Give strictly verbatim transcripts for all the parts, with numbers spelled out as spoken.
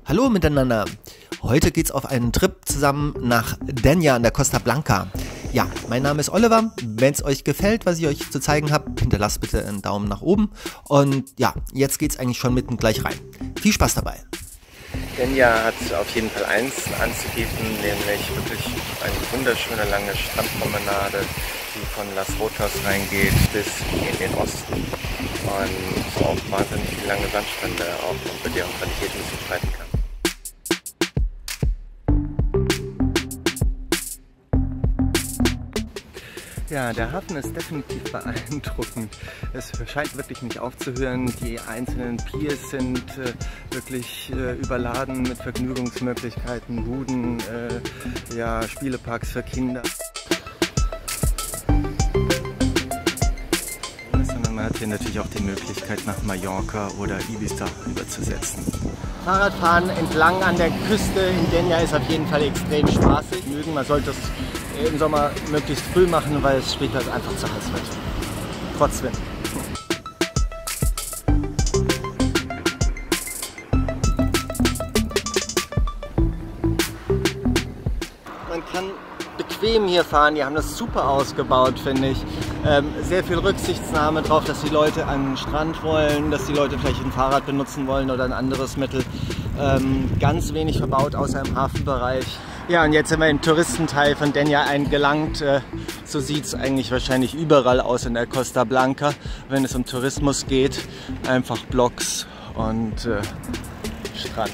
Hallo miteinander. Heute geht's auf einen Trip zusammen nach Denia an der Costa Blanca. Ja, mein Name ist Oliver. Wenn es euch gefällt, was ich euch zu zeigen habe, hinterlasst bitte einen Daumen nach oben. Und ja, jetzt geht's eigentlich schon mitten gleich rein. Viel Spaß dabei. Denia hat auf jeden Fall eins anzubieten, nämlich wirklich eine wunderschöne lange Strandpromenade, die von Las Rotas reingeht bis in den Osten und auch wahnsinnig viele lange Sandstrände, auch über deren Qualität man sich streiten kann. Ja, der Hafen ist definitiv beeindruckend. Es scheint wirklich nicht aufzuhören. Die einzelnen Piers sind äh, wirklich äh, überladen mit Vergnügungsmöglichkeiten, Buden, äh, ja, Spieleparks für Kinder. Man hat hier natürlich auch die Möglichkeit, nach Mallorca oder Ibiza überzusetzen. Fahrradfahren entlang an der Küste in Denia ist auf jeden Fall extrem spaßig. Man sollte es im Sommer möglichst früh machen, weil es später einfach zu heiß wird. Trotz Wind. Man kann bequem hier fahren, die haben das super ausgebaut, finde ich. Ähm, sehr viel Rücksichtnahme drauf, dass die Leute an den Strand wollen, dass die Leute vielleicht ein Fahrrad benutzen wollen oder ein anderes Mittel. Ähm, ganz wenig verbaut, außer im Hafenbereich. Ja, und jetzt sind wir im Touristenteil von Denia eingelangt. Äh, so sieht es eigentlich wahrscheinlich überall aus in der Costa Blanca, wenn es um Tourismus geht. Einfach Blocks und äh, Strand.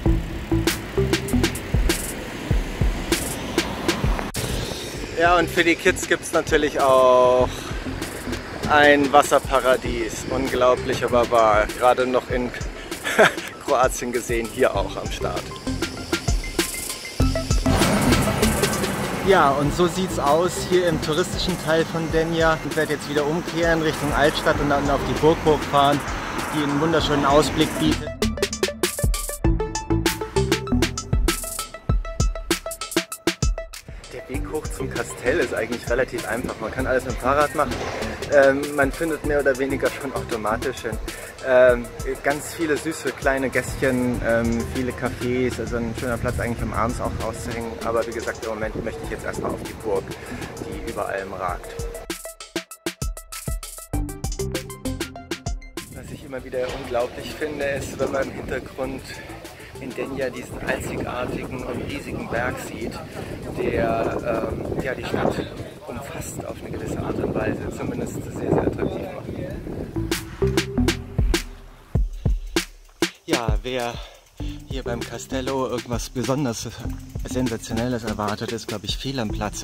Ja, und für die Kids gibt es natürlich auch ein Wasserparadies. Unglaublich, aber wahr. Gerade noch in Kroatien gesehen, hier auch am Start. Ja, und so sieht es aus hier im touristischen Teil von Denia. Ich werde jetzt wieder umkehren Richtung Altstadt und dann auf die Burg hochfahren, die einen wunderschönen Ausblick bietet. Der Weg hoch zum Kastell ist eigentlich relativ einfach. Man kann alles mit dem Fahrrad machen. Ähm, man findet mehr oder weniger schon automatisch hin. Ähm, ganz viele süße kleine Gässchen, ähm, viele Cafés, also ein schöner Platz eigentlich, um abends auch rauszuhängen. Aber wie gesagt, im Moment möchte ich jetzt erstmal auf die Burg, die über allem ragt. Was ich immer wieder unglaublich finde, ist, wenn man im Hintergrund in Denia diesen einzigartigen und riesigen Berg sieht, der ähm, ja, die Stadt umfasst auf eine gewisse Art und Weise, zumindest sehr, sehr attraktiv macht. Ja, wer hier beim Castello irgendwas besonders Sensationelles erwartet, ist, glaube ich, fehl am Platze.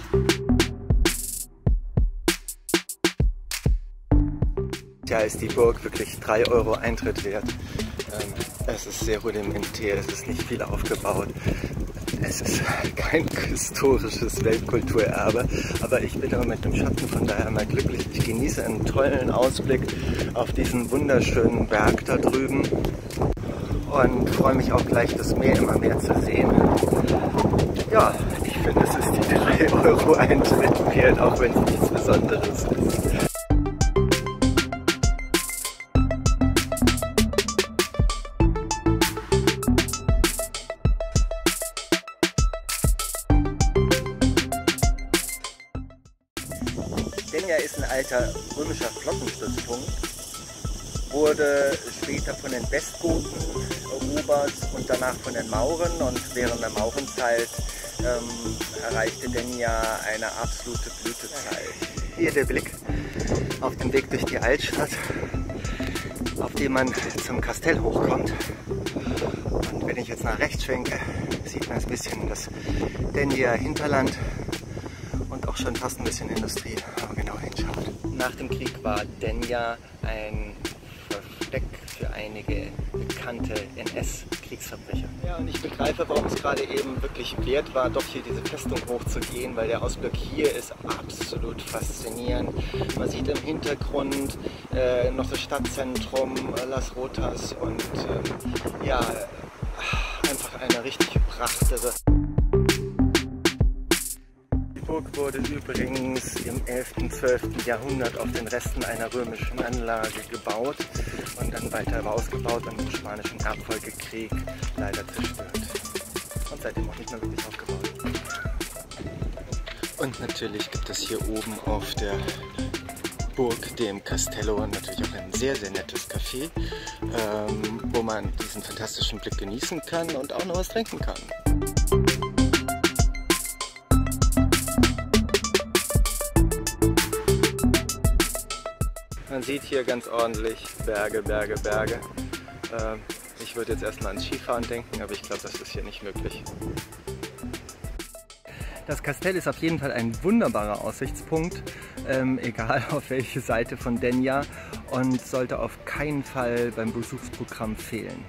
Ja, ist die Burg wirklich drei Euro Eintritt wert. Ähm, es ist sehr rudimentär, es ist nicht viel aufgebaut. Es ist kein historisches Weltkulturerbe, aber ich bin immer mit dem Schatten, von daher immer glücklich. Ich genieße einen tollen Ausblick auf diesen wunderschönen Berg da drüben und freue mich auch gleich, das Meer immer mehr zu sehen. Ja, ich finde, es ist die drei Euro Eintritt wert, auch wenn es nichts Besonderes ist. Denia ist ein alter römischer Flottenstützpunkt, wurde später von den Westgoten erobert und danach von den Mauren, und während der Maurenzeit ähm, erreichte Denia eine absolute Blütezeit. Hier der Blick auf den Weg durch die Altstadt, auf dem man zum Kastell hochkommt. Und wenn ich jetzt nach rechts schwenke, sieht man ein bisschen das Denia Hinterland und auch schon fast ein bisschen Industrie, wenn man genau hinschaut. Nach dem Krieg war Denia ein Versteck für einige bekannte N S-Kriegsverbrecher. Ja, und ich begreife, warum es gerade eben wirklich wert war, doch hier diese Festung hochzugehen, weil der Ausblick hier ist absolut faszinierend. Man sieht im Hintergrund äh, noch das Stadtzentrum, äh, Las Rotas, und ähm, ja, einfach eine richtige Pracht. Also Burg wurde übrigens im elften, zwölften Jahrhundert auf den Resten einer römischen Anlage gebaut und dann weiter ausgebaut und im Spanischen Erbfolgekrieg leider zerstört. Und seitdem auch nicht mehr wirklich aufgebaut. Und natürlich gibt es hier oben auf der Burg, dem Castello, natürlich auch ein sehr, sehr nettes Café, ähm, wo man diesen fantastischen Blick genießen kann und auch noch was trinken kann. Man sieht hier ganz ordentlich Berge, Berge, Berge. Ähm, ich würde jetzt erstmal ans Skifahren denken, aber ich glaube, das ist hier nicht möglich. Das Kastell ist auf jeden Fall ein wunderbarer Aussichtspunkt, ähm, egal auf welche Seite von Denia, und sollte auf keinen Fall beim Besuchsprogramm fehlen.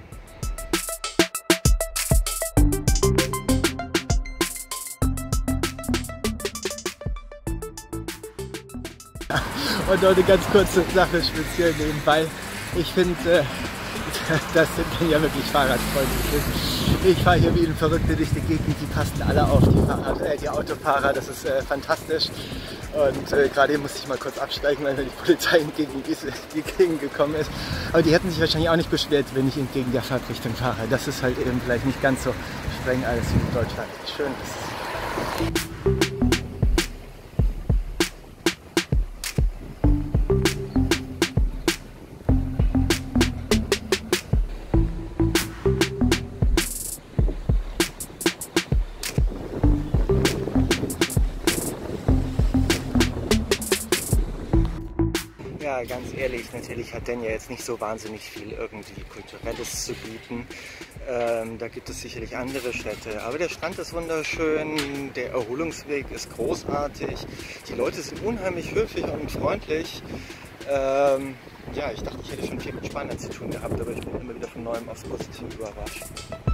Und noch eine ganz kurze Sache speziell nebenbei. Ich finde, äh, dass Denia wirklich fahrradfreundlich ist. Ich fahre hier wie ein Verrückter durch die Gegend, die passen alle auf die, Fahrrad, äh, die Autofahrer, das ist äh, fantastisch. Und äh, gerade hier musste ich mal kurz absteigen, weil mir die Polizei entgegen gekommen ist. Aber die hätten sich wahrscheinlich auch nicht beschwert, wenn ich entgegen der Fahrtrichtung fahre. Das ist halt eben vielleicht nicht ganz so streng alles wie in Deutschland. Schön ist es. Ja, ganz ehrlich, natürlich hat Denia jetzt nicht so wahnsinnig viel irgendwie Kulturelles zu bieten. Ähm, da gibt es sicherlich andere Städte, aber der Strand ist wunderschön, der Erholungsweg ist großartig, die Leute sind unheimlich höflich und freundlich. Ähm, ja, ich dachte, ich hätte schon viel mit Spanien zu tun gehabt, aber ich bin immer wieder von Neuem aufs Positive überrascht.